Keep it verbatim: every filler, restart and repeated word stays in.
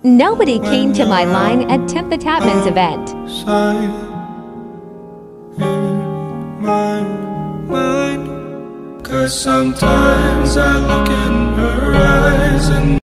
Nobody came to my line at Tim the Tapman's event. In my mind, 'cause sometimes I look in her eyes and